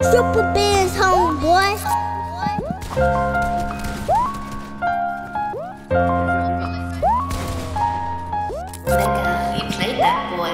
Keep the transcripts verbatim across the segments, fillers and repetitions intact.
TripleBandz, homeboy. Nigga, you played that boy.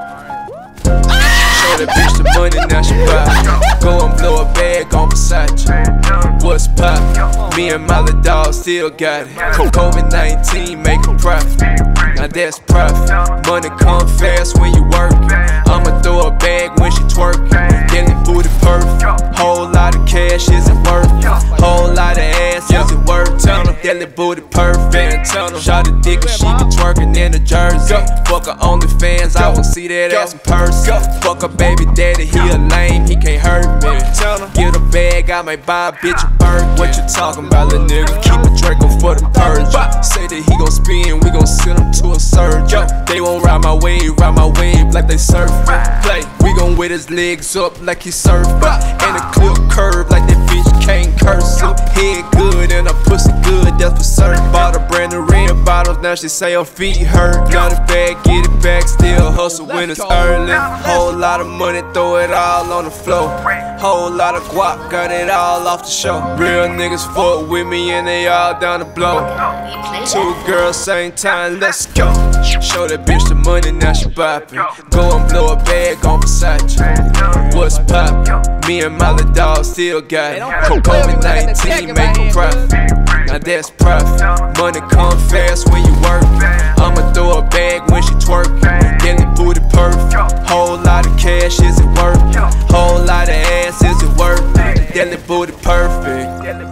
Show that bitch the money, now she pop. Go and blow a bag on Versace. What's pop? Me and my little dog still got it. COVID nineteen make a profit. Now that's profit. Money come fast when you work. I'ma throw a bag when she twerk. Get it booty perfect. Whole lot of cash, is it worth? Whole lot of ass, is it worth? That little booty perfect. Shot a dick and she be twerking in a jersey. Fuck her OnlyFans, I won't see that ass in person. Fuck her baby daddy, he a lame, he can't hurt me. Get a bag, I might buy a bitch a bird. What you talking about, little nigga? Keep a Draco for the purge. Say that he gon' spin, we gon' send him to a surge. They won't ride my wave, ride my wave like they surf. Play, we gon' wear his legs up like he surf. And a clip curve like that bitch can't curse. Head good and her pussy good, that's for certain. Bought a brand new red bottles, now she say her feet hurt. Got it back, get it back, still hustle when it's early. Whole lot of money, throw it all on the floor. Whole lot of guap, got it all off the show. Real niggas fuck with me and they all down the blow. Two girls, same time, let's go. Show that bitch the money, now she poppin'. Go and blow a bag on Versace. What's poppin'? Me and my little dog still got it. COVID nineteen make a profit. Now that's profit. Money come fast when you work. I'ma throw a bag when she twerk. Get it booty perfect. Whole lot of cash, is it worth? Whole lot of ass, is it worth? That little booty perfect.